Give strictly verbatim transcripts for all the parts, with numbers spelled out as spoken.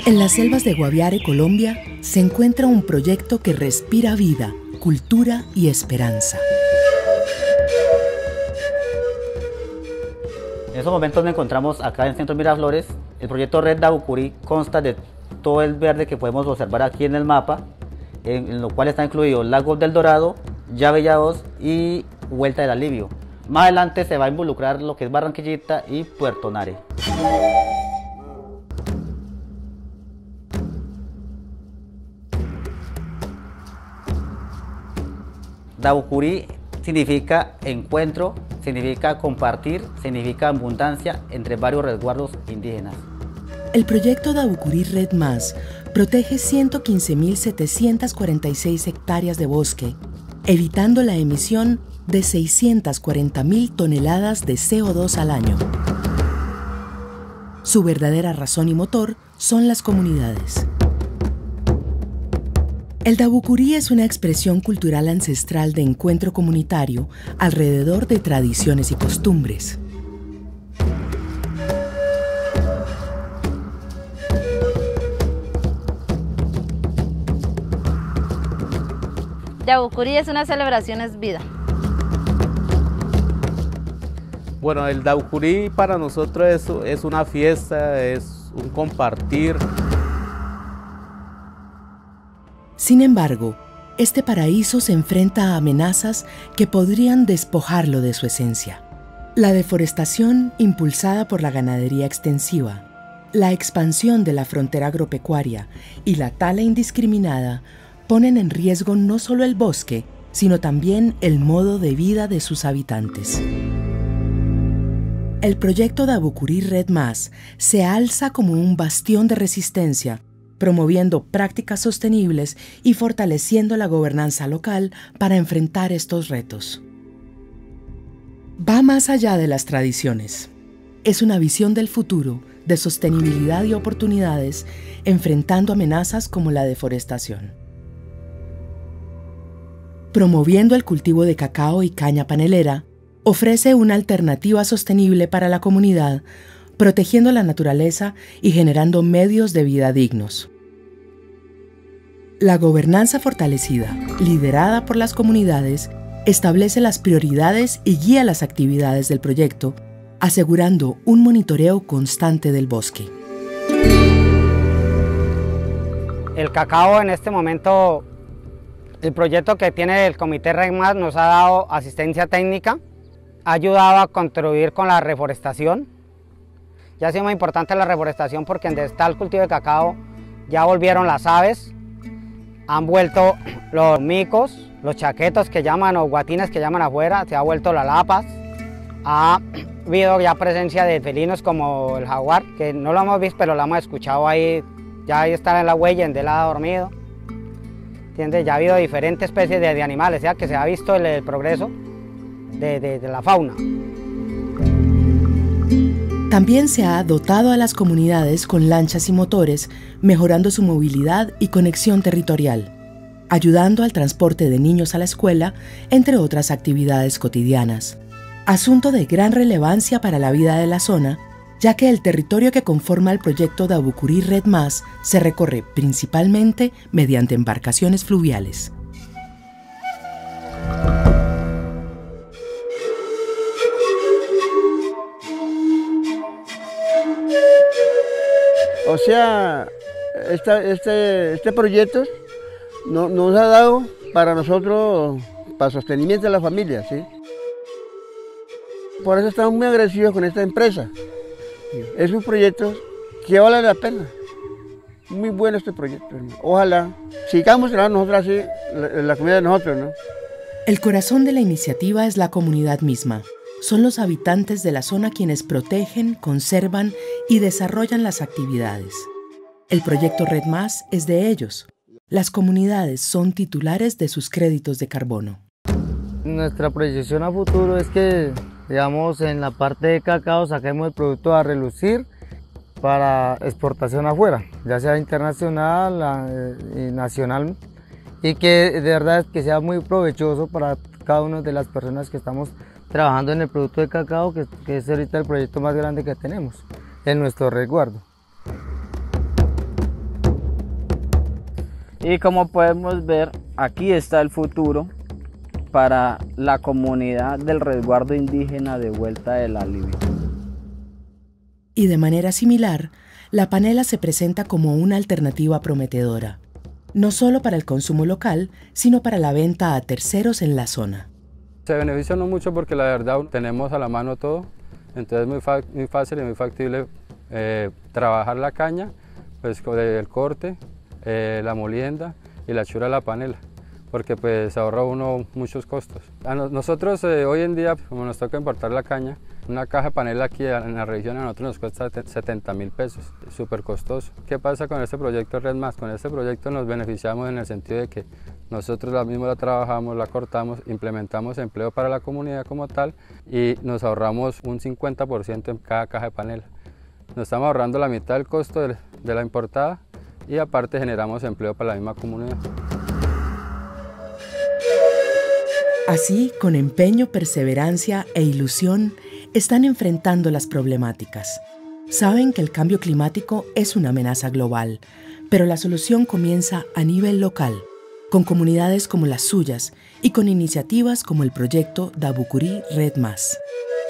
En las selvas de Guaviare, Colombia, se encuentra un proyecto que respira vida, cultura y esperanza. En estos momentos nos encontramos acá en el Centro Miraflores. El proyecto Red Dabucurí consta de todo el verde que podemos observar aquí en el mapa, en, en lo cual está incluido Lagos del Dorado, Llave dos y Vuelta del Alivio. Más adelante se va a involucrar lo que es Barranquillita y Puerto Nare. Dabucurí significa encuentro, significa compartir, significa abundancia entre varios resguardos indígenas. El proyecto Dabucurí Red Más protege ciento quince mil setecientas cuarenta y seis hectáreas de bosque, evitando la emisión de seiscientas cuarenta mil toneladas de C O dos al año. Su verdadera razón y motor son las comunidades. El Dabucurí es una expresión cultural ancestral de encuentro comunitario alrededor de tradiciones y costumbres. Dabucurí es una celebración, es vida. Bueno, el Dabucurí para nosotros es, es una fiesta, es un compartir. Sin embargo, este paraíso se enfrenta a amenazas que podrían despojarlo de su esencia. La deforestación impulsada por la ganadería extensiva, la expansión de la frontera agropecuaria y la tala indiscriminada ponen en riesgo no solo el bosque, sino también el modo de vida de sus habitantes. El proyecto Dabucurí Red Más se alza como un bastión de resistencia, promoviendo prácticas sostenibles y fortaleciendo la gobernanza local para enfrentar estos retos. Va más allá de las tradiciones. Es una visión del futuro, de sostenibilidad y oportunidades, enfrentando amenazas como la deforestación. Promoviendo el cultivo de cacao y caña panelera, ofrece una alternativa sostenible para la comunidad, protegiendo la naturaleza y generando medios de vida dignos. La gobernanza fortalecida, liderada por las comunidades, establece las prioridades y guía las actividades del proyecto, asegurando un monitoreo constante del bosque. El cacao en este momento, el proyecto que tiene el Comité Red Más nos ha dado asistencia técnica, ha ayudado a contribuir con la reforestación. Ya ha sido muy importante la reforestación porque donde está el cultivo de cacao ya volvieron las aves, han vuelto los micos, los chaquetos que llaman o guatines que llaman afuera, se ha vuelto las lapas, ha habido ya presencia de felinos como el jaguar, que no lo hemos visto pero lo hemos escuchado ahí, ya ahí está en la huella, en él ha dormido, ¿entiendes? Ya ha habido diferentes especies de, de animales, ya que se ha visto el, el progreso de, de, de la fauna. También se ha dotado a las comunidades con lanchas y motores, mejorando su movilidad y conexión territorial, ayudando al transporte de niños a la escuela, entre otras actividades cotidianas. Asunto de gran relevancia para la vida de la zona, ya que el territorio que conforma el proyecto Dabucurí Red Más se recorre principalmente mediante embarcaciones fluviales. O sea, esta, este, este proyecto no, nos ha dado para nosotros, para sostenimiento de la familia, ¿sí? Por eso estamos muy agradecidos con esta empresa. Es un proyecto que vale la pena. Muy bueno este proyecto, hermano. Ojalá sigamos trabajando nosotros así, la, la comunidad de nosotros, ¿no? El corazón de la iniciativa es la comunidad misma. Son los habitantes de la zona quienes protegen, conservan y desarrollan las actividades. El proyecto Red Más es de ellos. Las comunidades son titulares de sus créditos de carbono. Nuestra proyección a futuro es que, digamos, en la parte de cacao saquemos el producto a relucir para exportación afuera, ya sea internacional y nacional, y que de verdad que sea muy provechoso para cada una de las personas que estamos trabajando en el producto de cacao, que, que es ahorita el proyecto más grande que tenemos en nuestro resguardo. Y como podemos ver, aquí está el futuro para la comunidad del resguardo indígena de Vuelta de la Libia. Y de manera similar, la panela se presenta como una alternativa prometedora, no solo para el consumo local, sino para la venta a terceros en la zona. Se beneficia no mucho porque la verdad tenemos a la mano todo, entonces es muy, muy fácil y muy factible eh, trabajar la caña, pues el corte, eh, la molienda y la hechura de la panela, porque pues ahorra uno muchos costos. A no, nosotros eh, hoy en día, como nos toca importar la caña, una caja de panela aquí en la región a nosotros nos cuesta setenta mil pesos, súper costoso. ¿Qué pasa con este proyecto Red Más? Con este proyecto nos beneficiamos en el sentido de que nosotros la misma la trabajamos, la cortamos, implementamos empleo para la comunidad como tal y nos ahorramos un cincuenta por ciento en cada caja de panela. Nos estamos ahorrando la mitad del costo de, de la importada y aparte generamos empleo para la misma comunidad. Así, con empeño, perseverancia e ilusión, están enfrentando las problemáticas. Saben que el cambio climático es una amenaza global, pero la solución comienza a nivel local, con comunidades como las suyas y con iniciativas como el proyecto Dabucurí Red Más.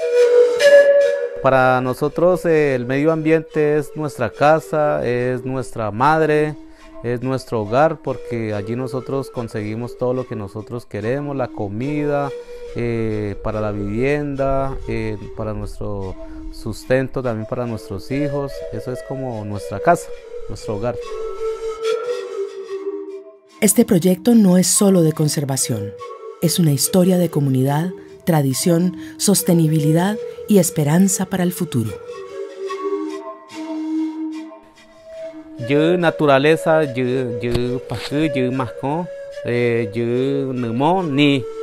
Para nosotros eh, el medio ambiente es nuestra casa, es nuestra madre, es nuestro hogar, porque allí nosotros conseguimos todo lo que nosotros queremos, la comida, eh, para la vivienda, eh, para nuestro sustento, también para nuestros hijos. Eso es como nuestra casa, nuestro hogar. Este proyecto no es solo de conservación, es una historia de comunidad, tradición, sostenibilidad y esperanza para el futuro. Yo naturaleza, yo yo pasé, yo masco, yo no mo ni